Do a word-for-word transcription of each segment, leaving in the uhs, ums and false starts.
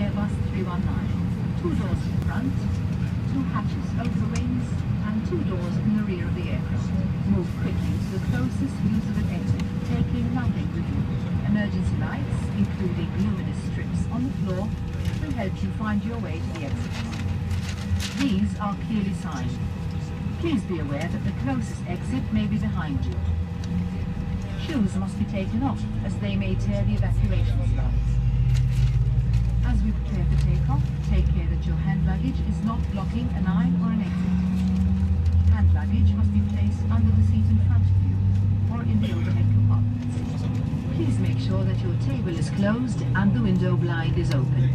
Airbus three nineteen. Two doors in front, two hatches over the wings, and two doors in the rear of the aircraft. Move quickly to the closest usable exit, taking nothing with you. Emergency lights, including luminous strips on the floor, will help you find your way to the exit. These are clearly signed. Please be aware that the closest exit may be behind you. Shoes must be taken off, as they may tear the evacuation studs. As we prepare for takeoff, take care that your hand luggage is not blocking an aisle or an exit. Hand luggage must be placed under the seat in front of you, or in the overhead compartments. Please make sure that your table is closed and the window blind is open.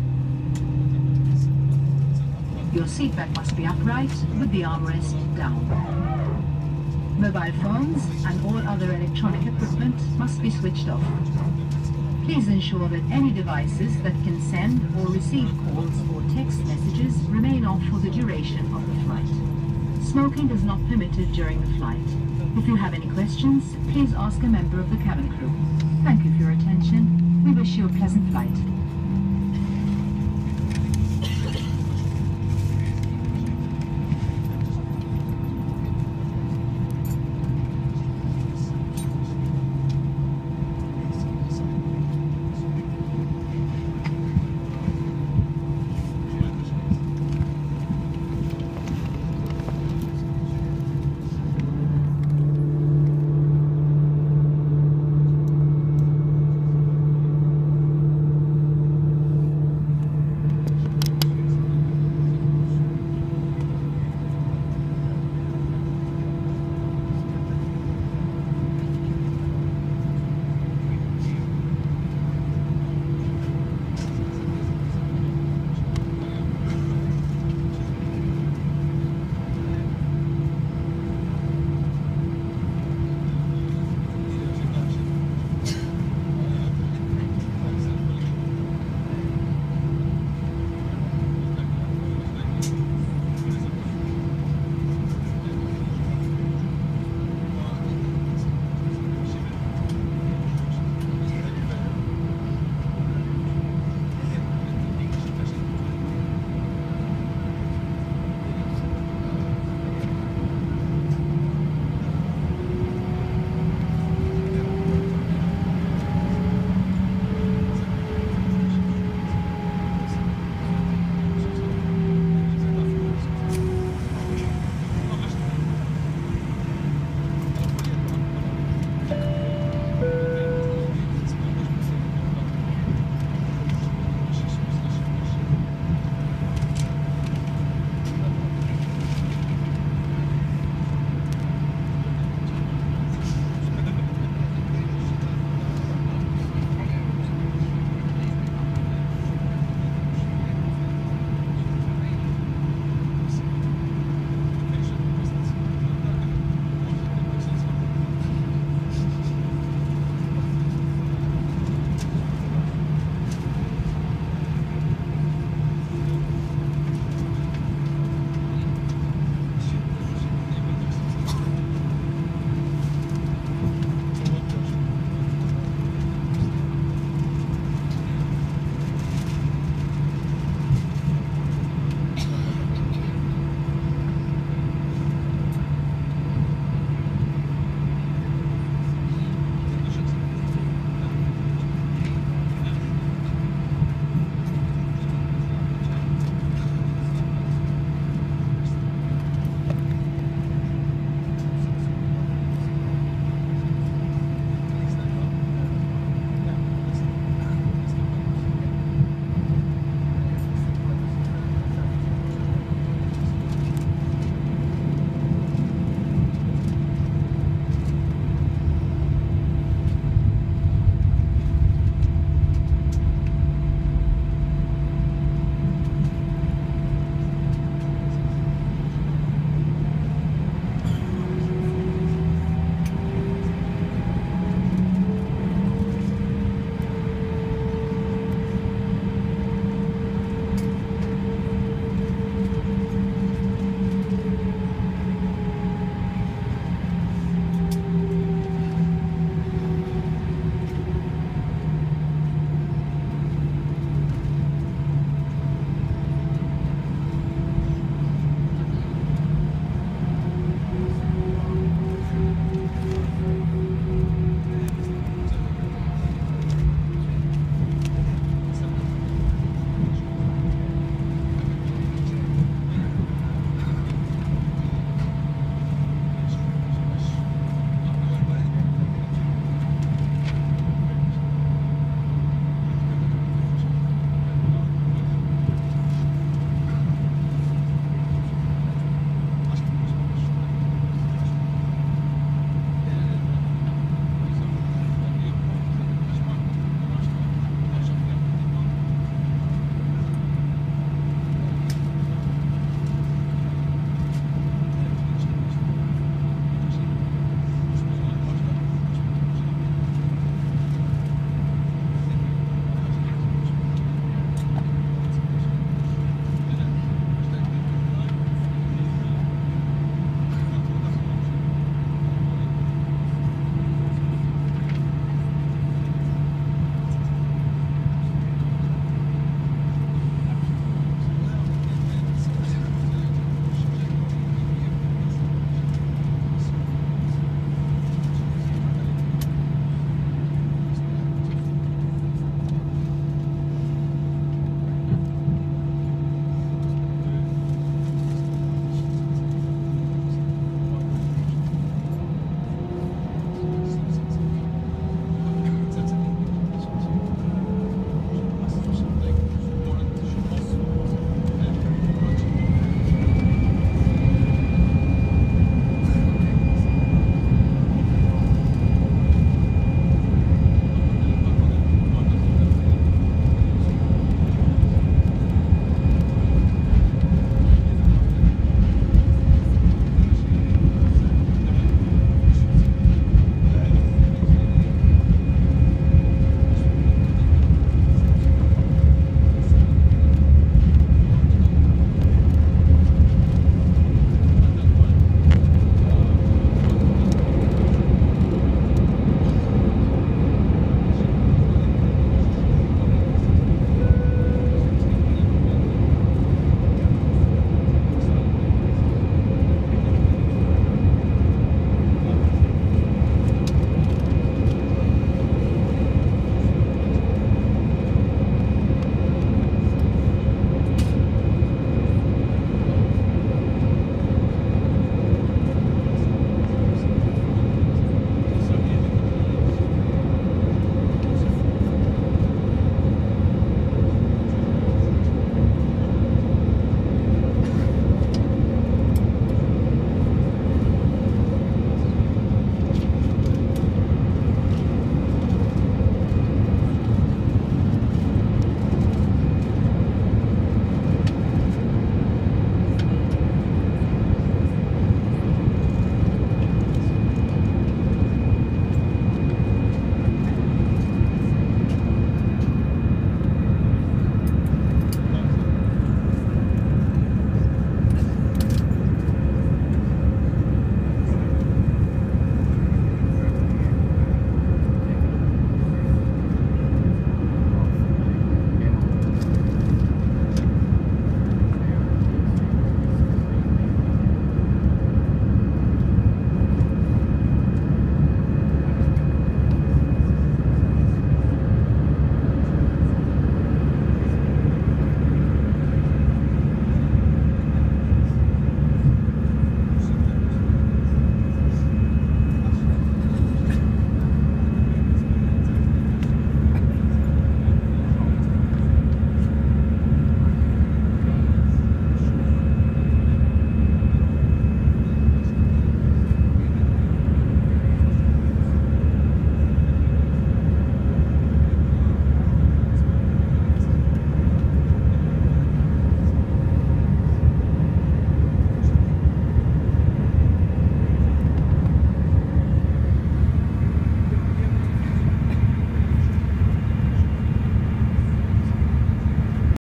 Your seatback must be upright with the armrest down. Mobile phones and all other electronic equipment must be switched off. Please ensure that any devices that can send or receive calls or text messages remain off for the duration of the flight. Smoking is not permitted during the flight. If you have any questions, please ask a member of the cabin crew. Thank you for your attention. We wish you a pleasant flight.